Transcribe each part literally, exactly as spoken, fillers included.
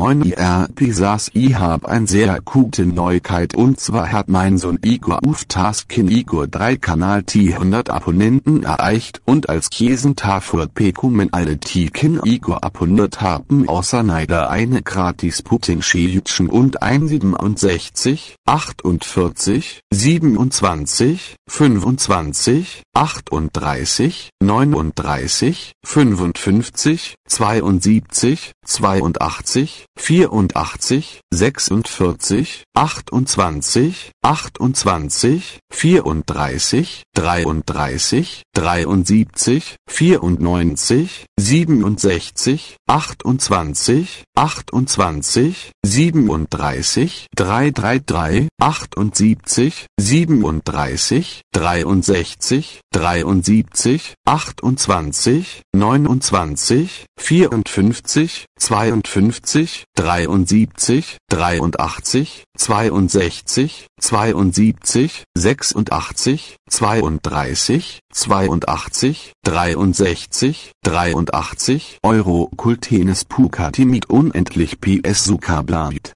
Moin ihr Pisas, ich hab ein sehr gute Neuigkeit, und zwar hat mein Sohn Igor auf Taskin Igor drei Kanal die hundert Abonnenten erreicht, und als Kiesentafel bekommen alle Tiken Igor ab hundert haben außer Neider eine gratis Putin-Schäjütchen und ein siebenundsechzig, achtundvierzig, siebenundzwanzig, fünfundzwanzig, achtunddreißig, neununddreißig, fünfundfünfzig, zweiundsiebzig, zweiundachtzig, vierundachtzig, sechsundvierzig, achtundzwanzig, achtundzwanzig, vierunddreißig, dreiunddreißig, dreiundsiebzig, vierundneunzig, siebenundsechzig, achtundzwanzig, achtundzwanzig, siebenunddreißig, dreihundertdreiunddreißig, achtundsiebzig, siebenunddreißig, dreiundsechzig, dreiundsiebzig, achtundzwanzig, neunundzwanzig, vierundfünfzig, zweiundfünfzig, dreiundsiebzig, dreiundachtzig, zweiundsechzig, zweiundsiebzig, sechsundachtzig, zweiunddreißig, zweiundachtzig, dreiundsechzig, dreiundachtzig Euro Kultenes Pukati mit unendlich P S Sukablat.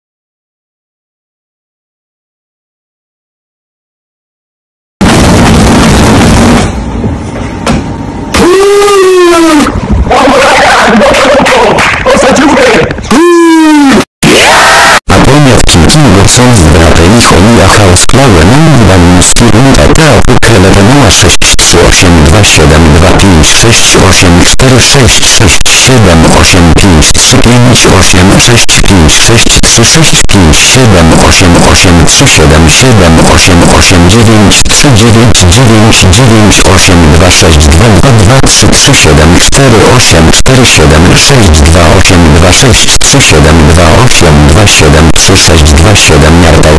Zwölf охал сплава на студент отдал выкладывала шесть восемь два семь два пять шесть восемь четыре шесть шесть семь восемь пять пять восемь шесть пять шесть шесть пять семь восемь восемь семь семь восемь восемь девять девять девять девять восемь два шесть два двадцать семь четыре восемь четыре семь шесть два восемь два шесть семь два восемь два семь шесть два семь